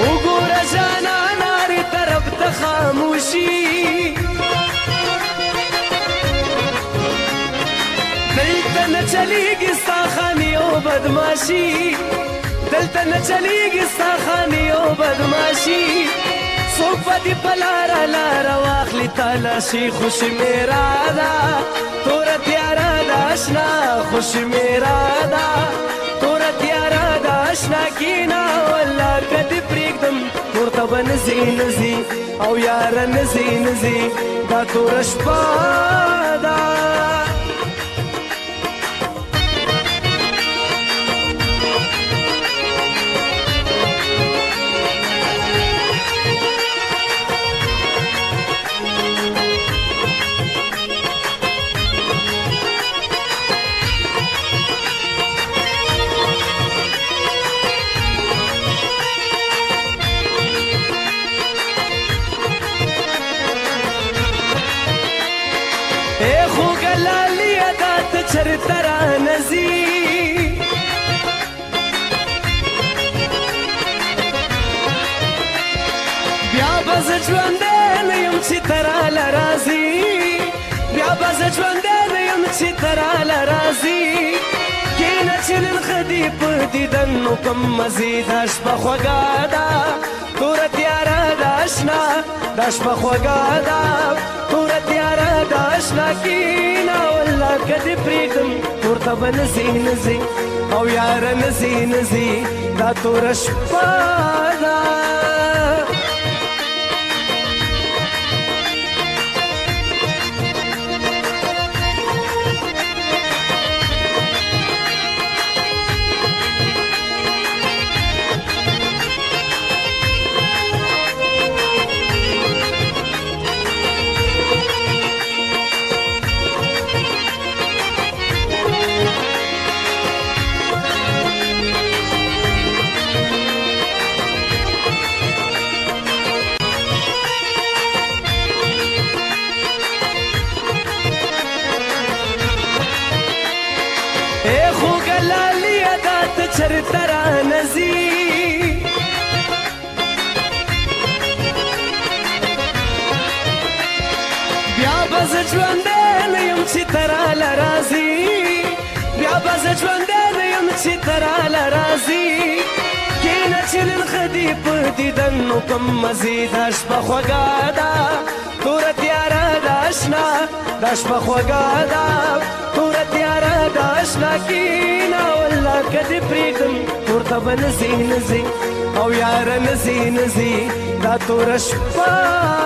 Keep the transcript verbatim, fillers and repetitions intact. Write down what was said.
وګوره جانانه هرې طرف ته خاموشي دلته نه چلیږي ستا خانې او بدماشي دلته نه چلیږي ستا خانې او بدماشي څوک به دې په لاره لاره واخلي تالاشي خوشمېره ده توره تیاره ده اشنا خوشمېره ده توره تیاره ده اشنا کښېنه والله که دې پرېږدم کور ته به نه ځې نه ځې او یاره نه ځې نه ځې دا توره شپه ده اے خوږه لاليه دا ته چېرته رانه ځې بیا به زه ژوندی نه یم چې ته راله راځې بیا به زه ژوندی نه یم چې ته راله راځې کښېنه چې نن ښه دې په دیدن نو کوم مزې دا شپه خوږه ده توره تیاره ده اشنا دا شپه خوږه ده توره تیاره ده اشنا کښېنه والله که دې پرېږدم کور ته به نه ځې نه ځې او یاره نه ځې نه ځې دا توره شپه ده اے خوږه لاليه دا ته چېرته رانه ځې بیا به زه ژوندی نه یم چې ته راله راځې بیا به زه ژوندی نه یم چې ته راله راځې کښېنه چې نن ښه دې په دیدن نو کوم مزې دا شپه خوږه ده توره تیاره ده اشنا دا شپه خوږه ده توره تیاره ده اشنا کښېنه والله که دې پرېږدم کور ته به نه ځې نه ځې او یاره نه ځې نه ځې دا توره شپه